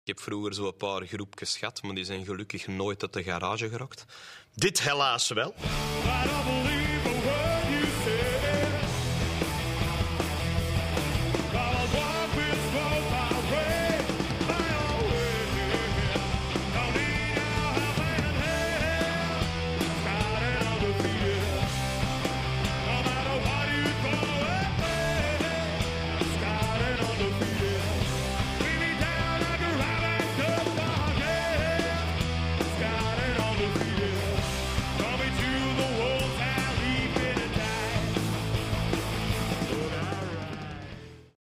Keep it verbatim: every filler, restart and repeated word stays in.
Ik heb vroeger zo een paar groepjes gehad, maar die zijn gelukkig nooit uit de garage gerokt. Dit helaas wel.